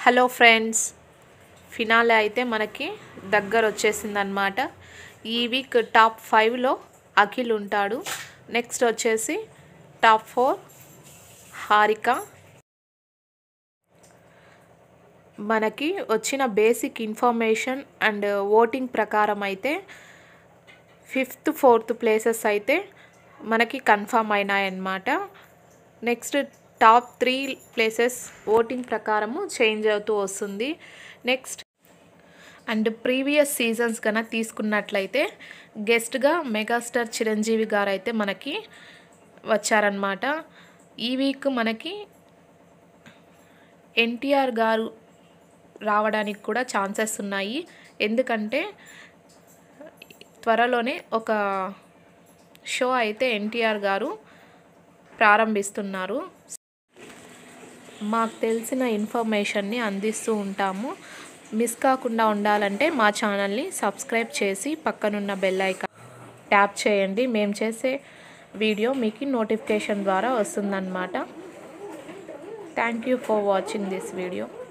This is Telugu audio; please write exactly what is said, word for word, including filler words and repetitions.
హలో ఫ్రెండ్స్, ఫినాలే అయితే మనకి దగ్గర వచ్చేసిందనమాట. ఈ వీక్ టాప్ ఫైవ్లో అఖిల్ ఉంటాడు. నెక్స్ట్ వచ్చేసి టాప్ ఫోర్ హారిక. మనకి వచ్చిన బేసిక్ ఇన్ఫర్మేషన్ అండ్ ఓటింగ్ ప్రకారం అయితే ఫిఫ్త్ ఫోర్త్ ప్లేసెస్ అయితే మనకి కన్ఫర్మ్ అయినాయన్నమాట. Next top three places voting ప్రకారము చేంజ్ అవుతూ వస్తుంది. నెక్స్ట్ అండ్ ప్రీవియస్ సీజన్స్ కన్నా తీసుకున్నట్లయితే గెస్ట్గా మెగాస్టార్ చిరంజీవి గారు అయితే మనకి వచ్చారనమాట. ఈ వీక్ మనకి ఎన్టీఆర్ గారు రావడానికి కూడా ఛాన్సెస్ ఉన్నాయి. ఎందుకంటే త్వరలోనే ఒక షో అయితే ఎన్టీఆర్ గారు ప్రారంభిస్తున్నారు. మాకు తెలిసిన ఇన్ఫర్మేషన్ని అందిస్తూ ఉంటాము. మిస్ కాకుండా ఉండాలంటే మా ఛానల్ని సబ్స్క్రైబ్ చేసి పక్కనున్న బెల్ ఐకాన్ ట్యాప్ చేయండి. మేము చేసే వీడియో మీకు నోటిఫికేషన్ ద్వారా వస్తుందన్నమాట. Thank you for watching this video.